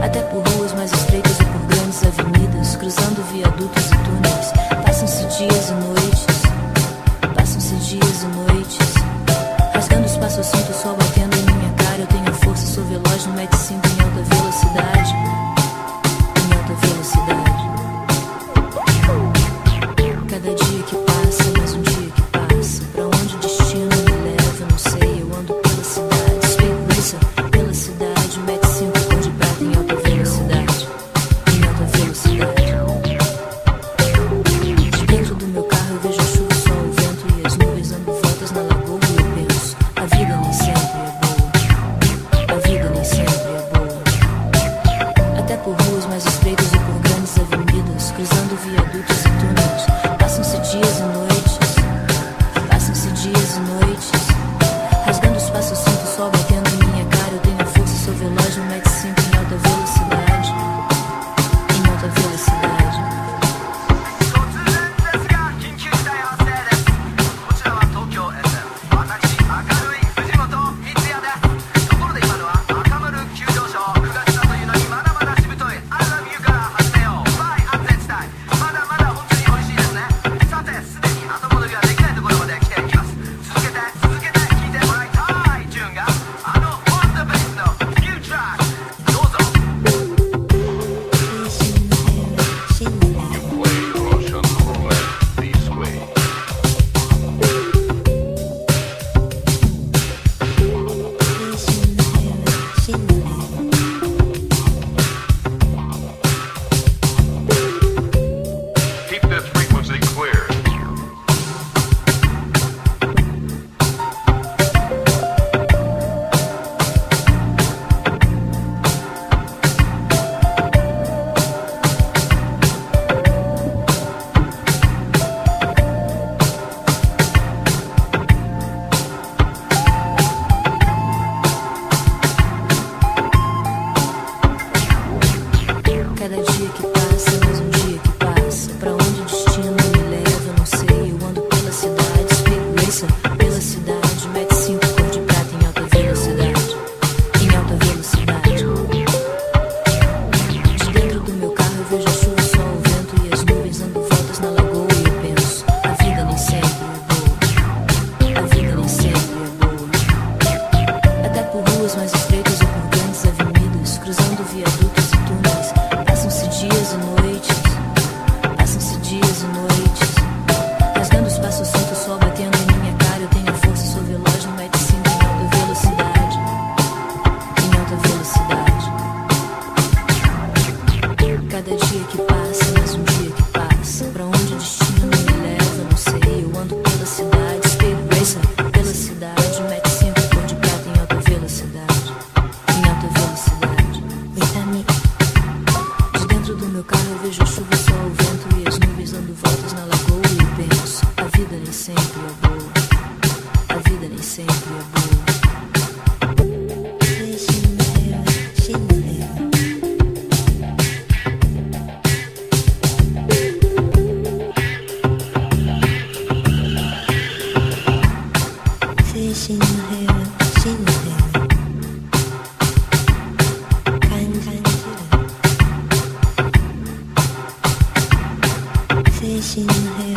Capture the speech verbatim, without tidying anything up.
Até por ruas mais estreitas e por grandes avenidas, cruzando viadutos e túneis, passam-se dias e noites, passam-se dias e noites. Rasgando os passos, sinto o sol batendo em minha cara. Eu tenho força, sou veloz no Mach cinco em alta velocidade, em alta velocidade. Cada dia que passa, mais um dia que passa. Pra onde o destino me leva, eu não sei. Eu ando pela cidade, Speed Racer, pela cidade. Mach cinco cor de prata em alta velocidade, em alta velocidade. De dentro do meu carro eu vejo a chuva, o sol, o vento e as nuvens dando voltas na lagoa. E eu penso, a vida nem sempre é boa, a vida nem sempre é boa. Até por ruas mais estreitas e por grandes avenidas, cruzando viadutos e túneis, passam-se dias e noites, passam-se dias e noites. Rasgando os passos, sinto o sol batendo em minha cara. Eu tenho força, sou veloz no Mach cinco em alta velocidade, em alta velocidade. 突然ですが緊急事態発生です。こちらは東京 エスエム、私明るい藤本光也です。ところで今のは赤丸急上昇、くがつだというのにまだまだしぶとい I love you から始めよう。バイ安全地帯、まだまだ本当に美味しいですね。さてすでに後戻りができないところまで来ていきます。続けて続けて聴いてもらいたいチューンがあの On the Bass の New Track、 どうぞ。 Keep this frequency clear. Cada dia que passa, mais um dia que passa. Pra onde o destino me leva, eu não sei. Eu ando pela cidade, Speed Racer, pela cidade. Mach cinco cor de prata em alta velocidade, em alta velocidade. De dentro do meu carro eu vejo a chuva, o sol, o vento e as nuvens dando voltas na lagoa. E eu penso, a vida nem sempre é boa, a vida nem sempre é boa. Até por ruas mais estreitas ou por grandes avenidas, cruzando viadutos e túneis, passam-se dias e noites, passam-se dias e noites. Rasgando os passos, sinto o sol batendo em minha cara. Eu tenho força, sou veloz no Mach cinco em alta velocidade, em alta velocidade. Cada dia que passa, mais um dia que passa. Pra onde o destino me leva, eu não sei. Eu ando pela cidade, Speed Racer, pela cidade. Mach cinco cor de prata em alta velocidade, em alta velocidade. De dentro do meu carro eu vejo a chuva, o sol, o vento e as nuvens dando voltas na lagoa. E eu penso, a vida nem sempre é boa, a vida nem sempre é boa. In the